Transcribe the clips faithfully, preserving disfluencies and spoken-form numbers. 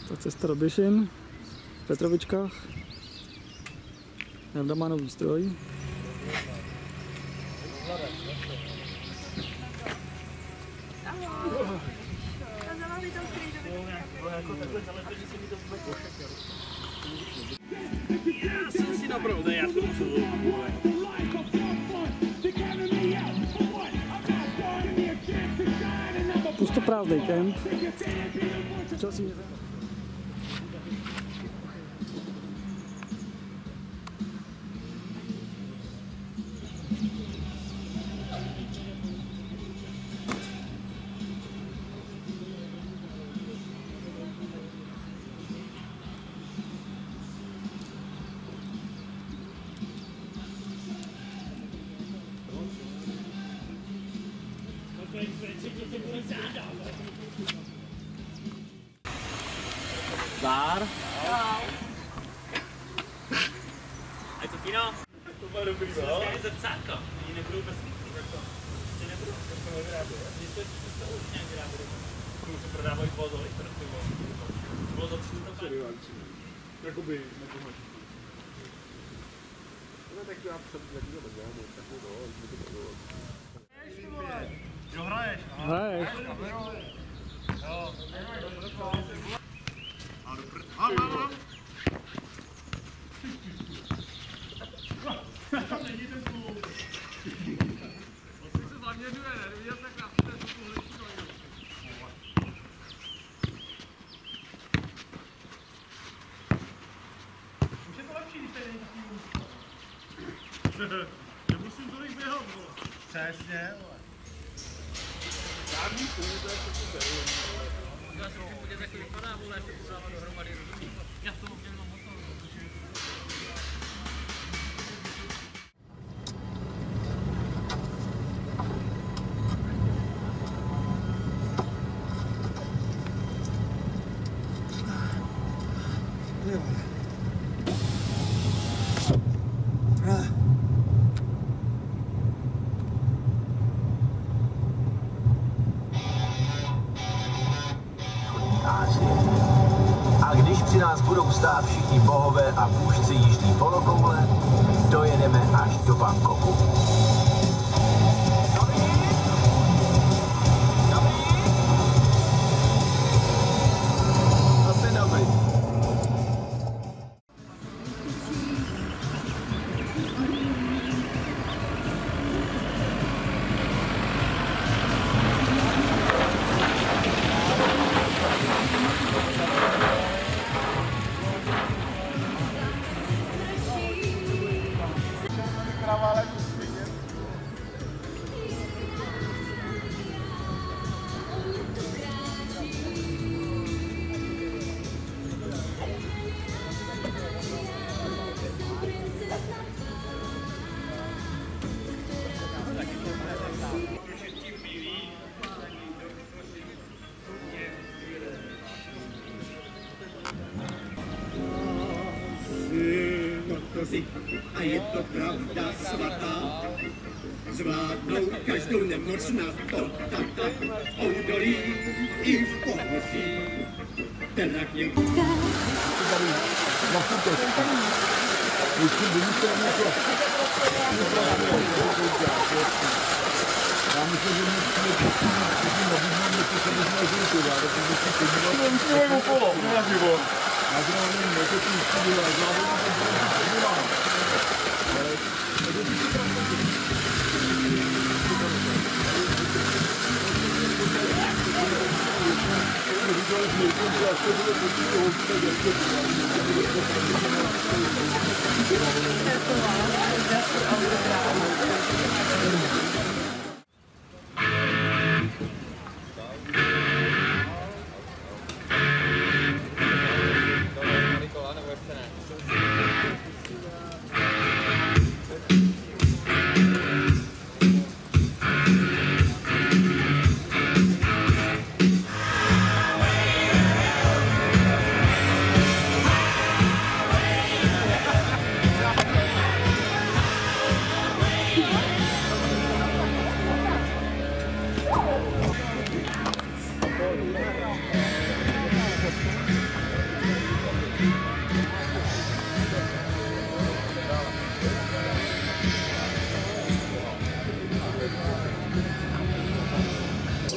Ta cesta do Běšin v Petrovičkách. Jarda má nový stroj. Já jsem si nabral, ne, já to můžu. Pustoprávnej kemp. Časí Zdár. A to kino? To bylo dobrý, no? To je zrcátko. Oni nebudou bez kýtky, tak to prostě nebudou. Tak to nevyrábí, ne? Mě to je to už nějak vyrábí. Komu se prodávají vozoly, to bylo. To bylo za tři sta. Jakoby nepohodí. No tak to já před letím do Bezámu, tak to bylo, už mi to bylo. Jo, hraješ? Hraješ. Jo. Halo, halo. Vlastně se zaměřuje, ne? Viděl jsem krásně, že tu hledají to. Už je to lepší, když tady není. Nemusím tolik běhat, vole. Přesně, vole. Já víc, to je to super. Já jsem si podívat, jak to vypadá, vole, jak to podávat dohromady, rozumím? Já to můžu jenom moc. A když při nás budou stát všichni bohové a bůžci jižní polokoule, dojedeme až do Bangkoku. Asi dobrý. A je to pravda svatá, zvládnou každou nemoc na to, tak, tak, oudolí i v pohoří, teda k něm. Já myslím, že musíme předtím nabídnout něco, co bychom žilkovat, protože si podívat... To musíme okolo, na život. Já zdravím, jako ty ústředila, závodím ten první podívám. Ale to je to pravda. Viděli jsme ukončit, až to bude počít toho, tak jak to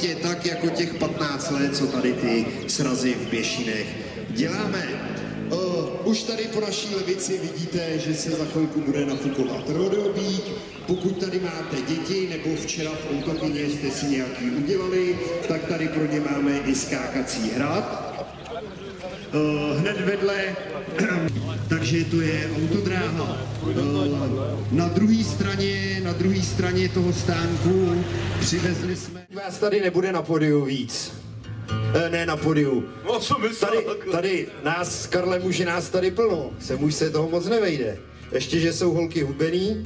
prostě tak jako těch patnáct let, co tady ty srazy v Běšínech děláme. Uh, už tady po naší levici vidíte, že se za chvilku bude nafukovat rodeobík. Pokud tady máte děti nebo včera v autokyně jste si nějaký udělali, tak tady pro ně máme i skákací hrad. Uh, hned vedle, takže to je autodráha. Uh, na druhé straně, na druhé straně toho stánku přivezli jsme... Vás tady nebude na podiu víc. E, ne na podiu. Tady, tady nás s Karlem už je nás tady plno. Se muž se toho moc nevejde. Ještě, že jsou holky hubený.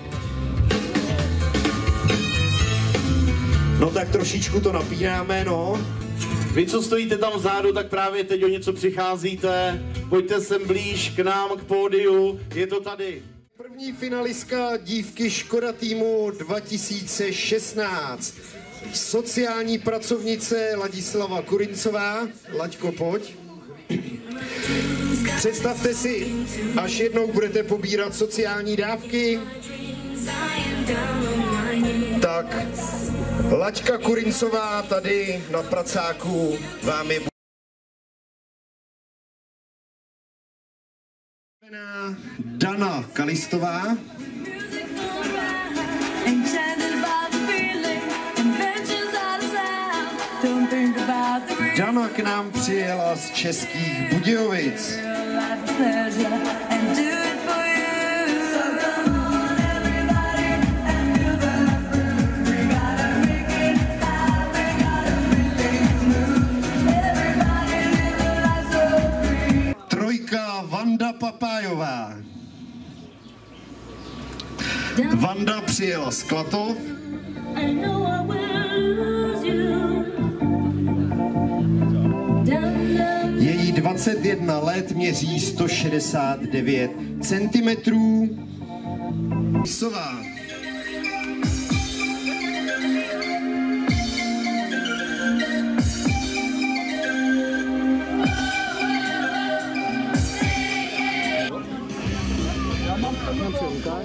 No tak trošičku to napínáme, no. Vy, co stojíte tam vzadu, tak právě teď o něco přicházíte. Pojďte sem blíž k nám, k pódiu. Je to tady. První finalistka dívky Škoda týmu dva tisíce šestnáct. Sociální pracovnice Ladislava Kurincová. Laďko, pojď. Představte si, až jednou budete pobírat sociální dávky, tak Laďka Kurincová tady na pracáku vám je Dana Kalistová. Dana k nám přijela z Českých Budějovic. Trojka Vanda Papájová. Vanda přijela z Klatov. Její dvacet jedna let, měří sto šedesát devět centimetrů. Sová. Tam se Lukáš.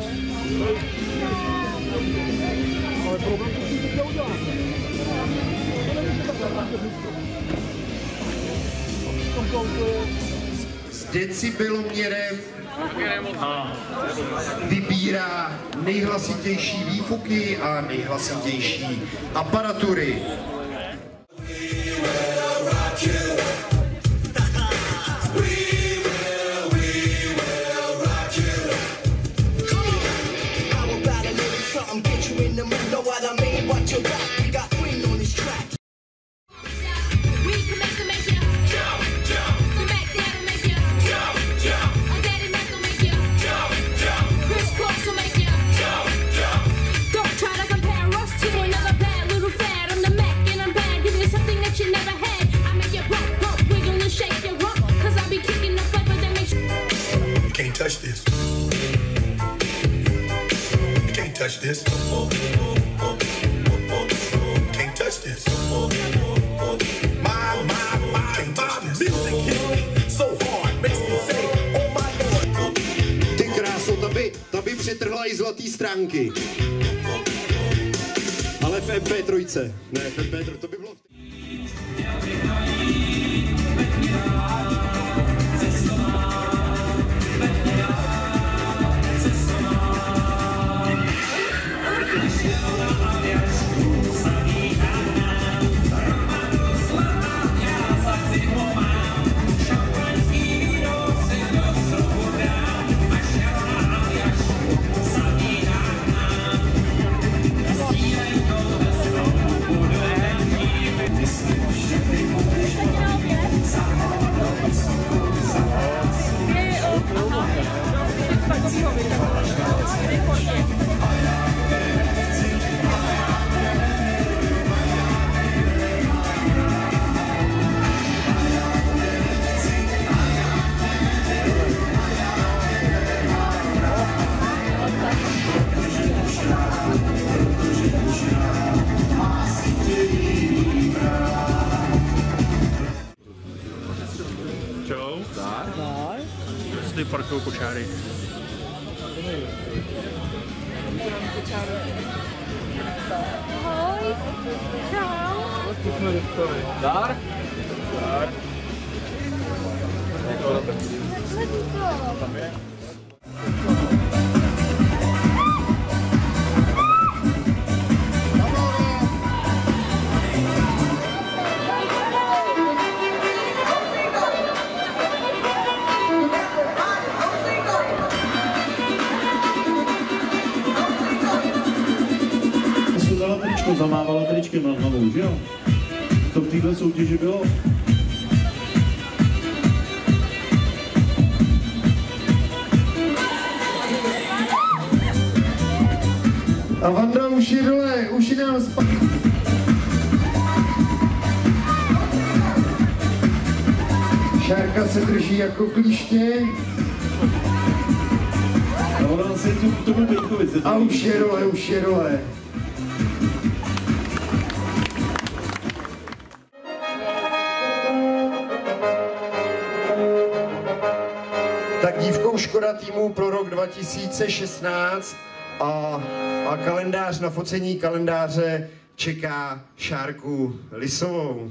Ale problém to si udělá. S decibeloměrem vybírá nejhlasitější výfuky a nejhlasitější aparatury. Touch this. You can't touch this. Can't touch this. My, my, my, my music hits me so hard, makes me say, oh my Lord. Ty kráso, ta by, ta by přetrhla i zlatý stránky. Ale v em pé tři. Ne, v em pé tři, to by bylo... Čau. Zdar. Zdar. Tady parkují kočáry. Ahoj. Čau. Co jsme dostali? Dár? Dár. Tam je. Tričko, zamávala tričkem nad hlavou, že jo? To v téhle soutěži bylo. A Vanda už je dole, už je nám spát. Šárka se drží jako klíště. A ona zase je k tomu Bejkovice. A už je dole, už je dole. Tak dívkou Škoda týmu pro rok dva tisíce šestnáct a, a kalendář na focení kalendáře čeká Šárku Lisovou.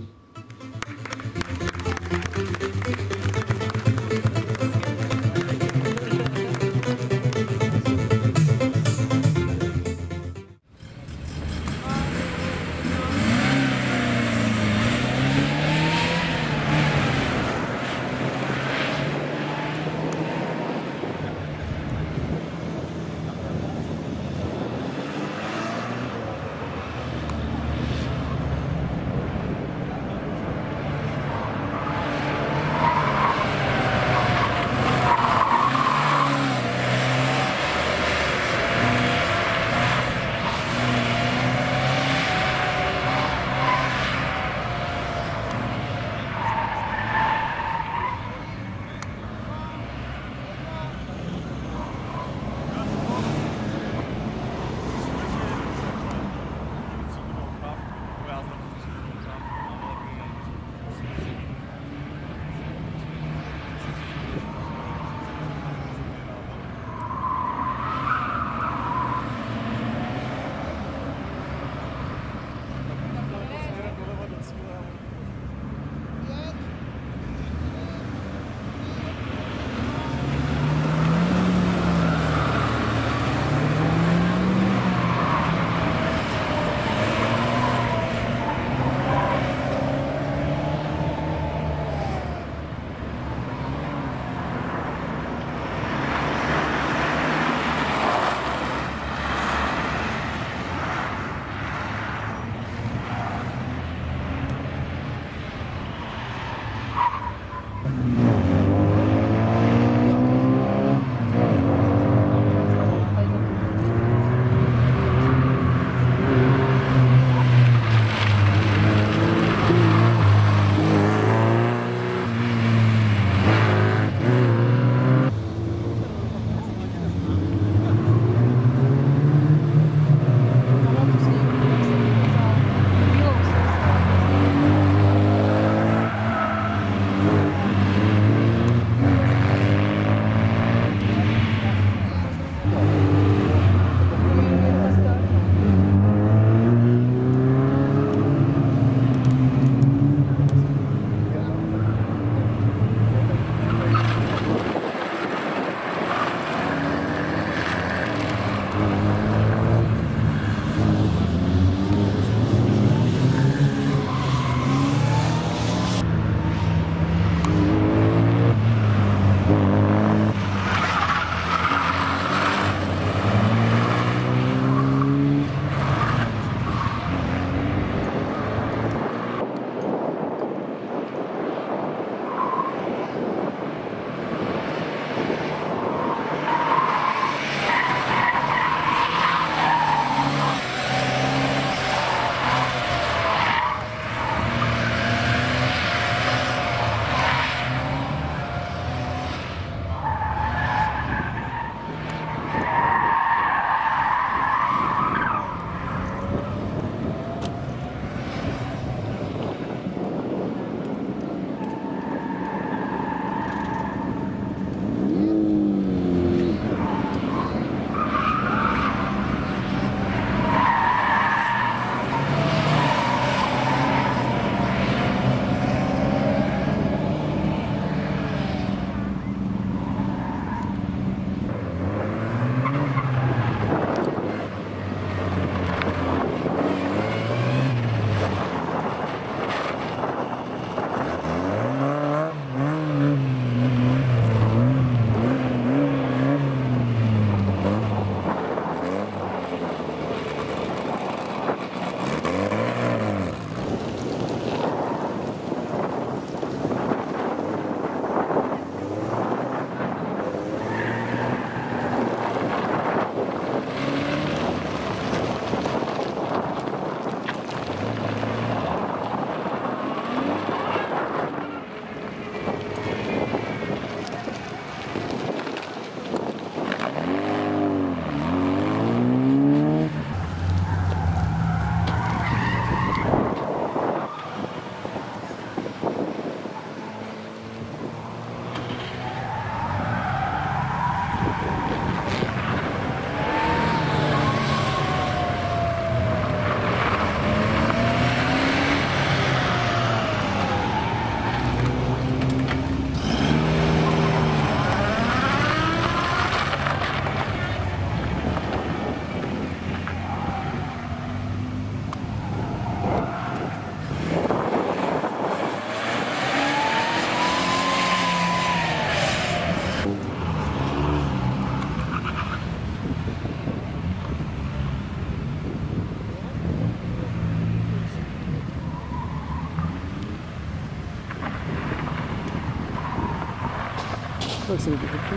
Tak se vypětí.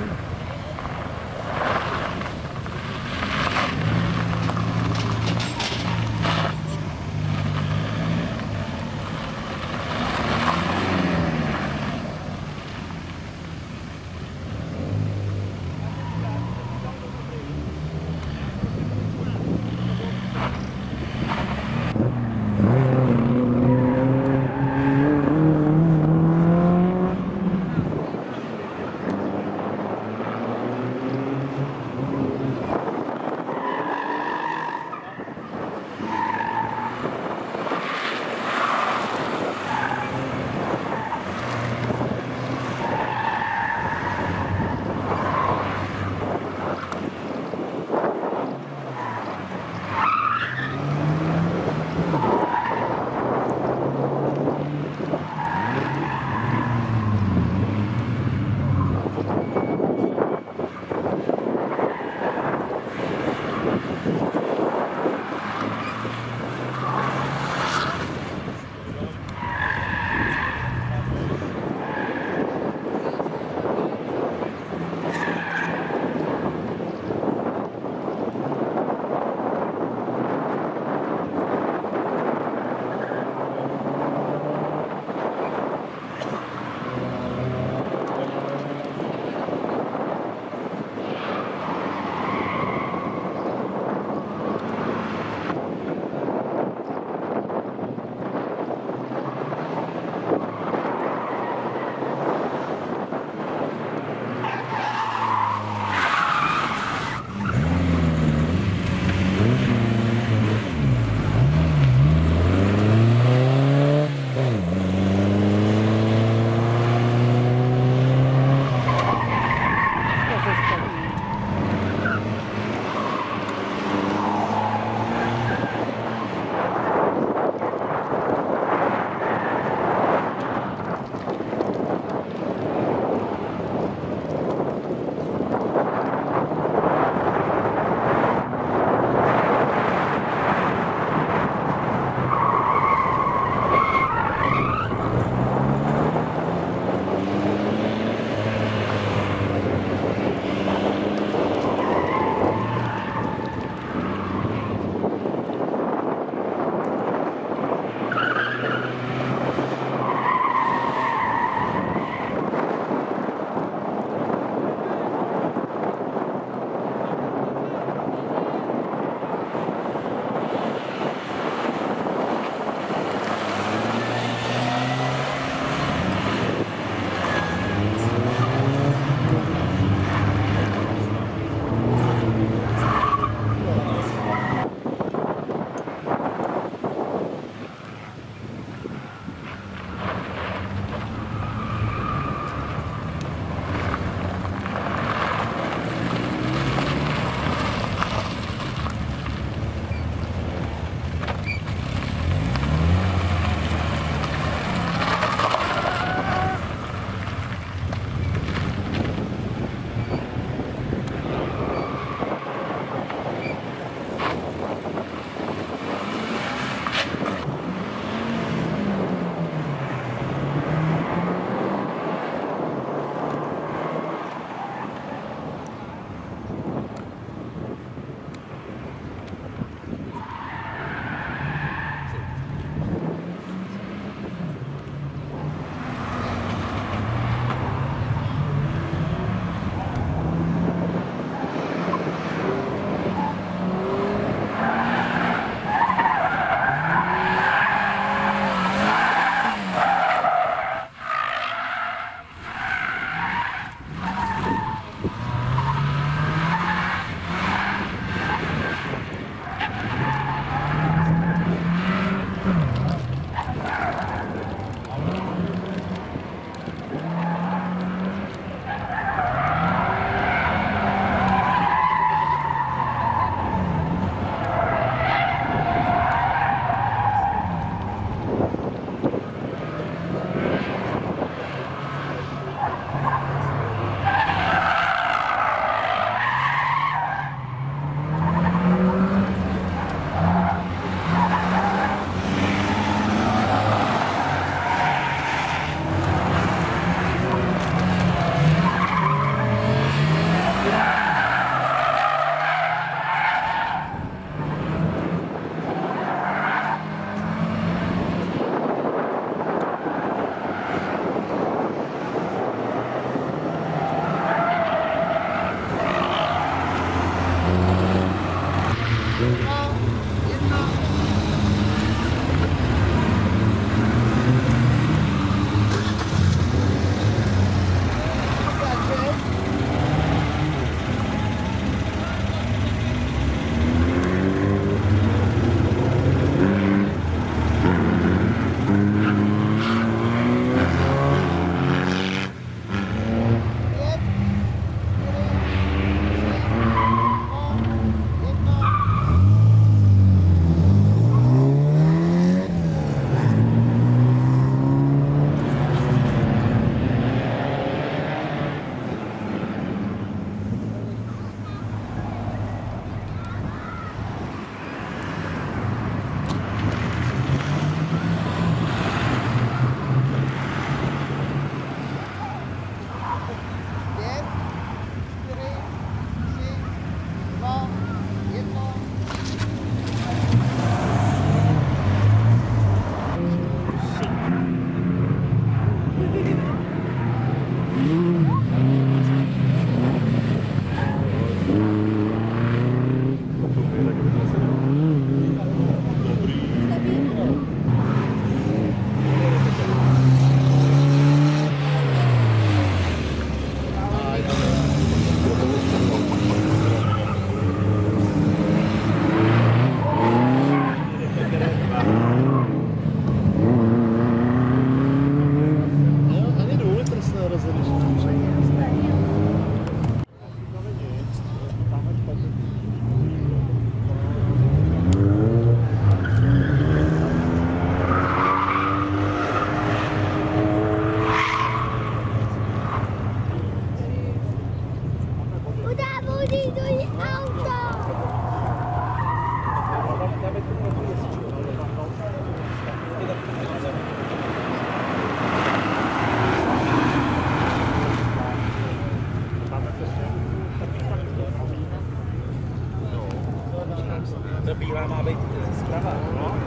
Bílá má být zprava. No.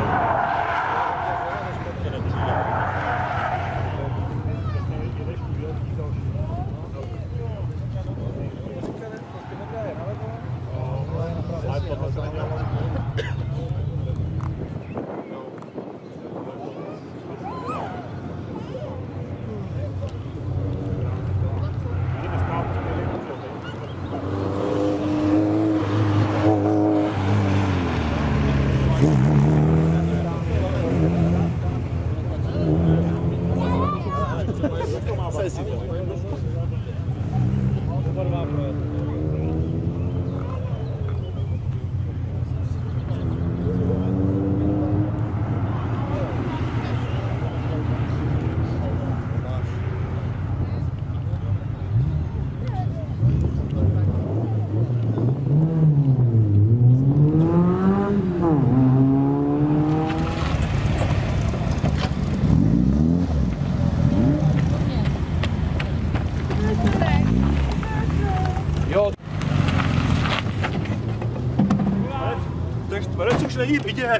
Marec už není vidět.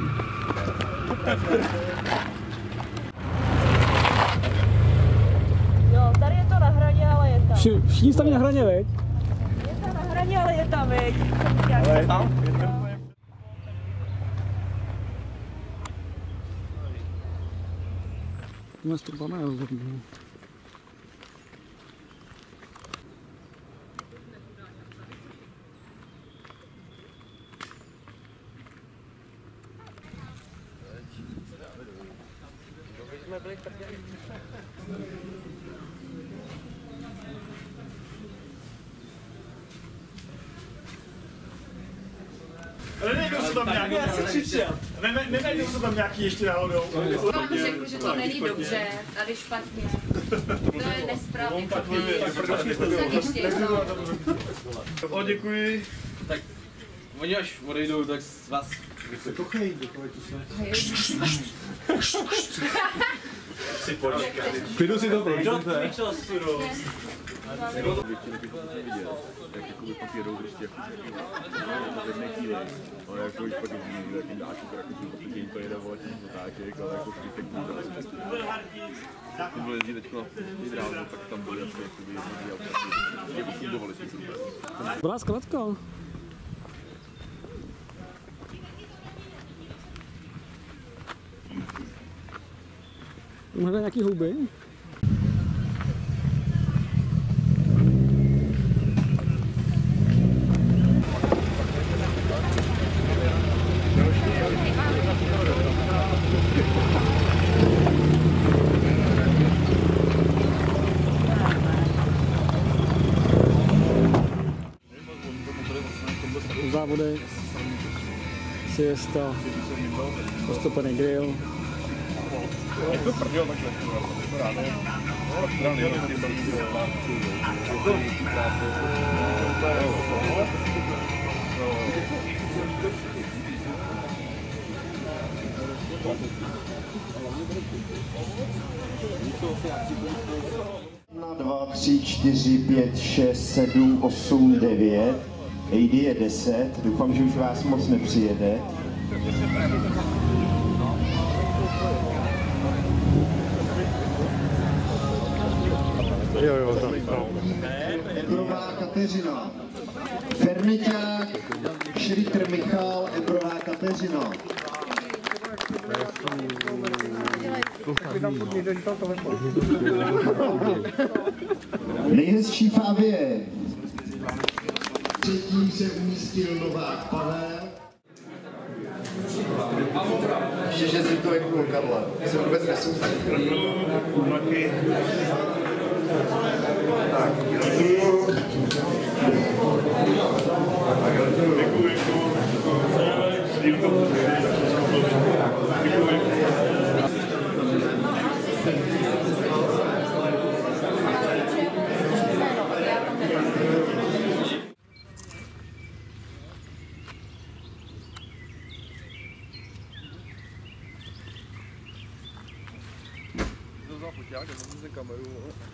Jo, tady je to na hraně, ale je tam. Vši, všichni jste na hraně, veď? Je to na hraně, ale je tam, veď? Ale je tam? Je tam. U nás to máme rozhodně. Ale nejdou se tam nějaký, já si křičel. Nenajdou se tam nějaký ještě náhodou. Vám řekl, že to není dobře, tady špatně. To je nesprávně. Tak ještě jednou. O, děkuji. Tak oni až odejdou, tak z vás... Se kochej, děkuji, tu se. Si počkat. Klidu si to projde. Kdo suru? Většinou bych to viděl, tak jakoby pak jedou prostě jako v jedné chvíli, ale jako už pak je tak jim dáš, jako že potom jim to jede o tím otáček, ale jako když teď můžu to bylo jezdí teďko hydrálno, tak tam byly asi jakoby jednotlivý auta, jako fungovali si super. Byla skladka. Máte nějaký houby? Závody, siesta, roztopený grill. Je to prdel takhle, ráno. Jedna, dva, tři, čtyři, pět, šest, sedm, osm, devět. Ejdy je deset. Doufám, že už vás moc nepřijede. Jo, jo, tam. Ebrová Kateřina. Ferniťák, Šrichtr Michal, Ebrová Kateřina. Nejhezčí Fábie. Třetí se umístil Novák Pavel. Ještě, že si to jako Karla. Se vůbec nesoustředil. Tak, děkuju. To za foťák, já jsem si kameru.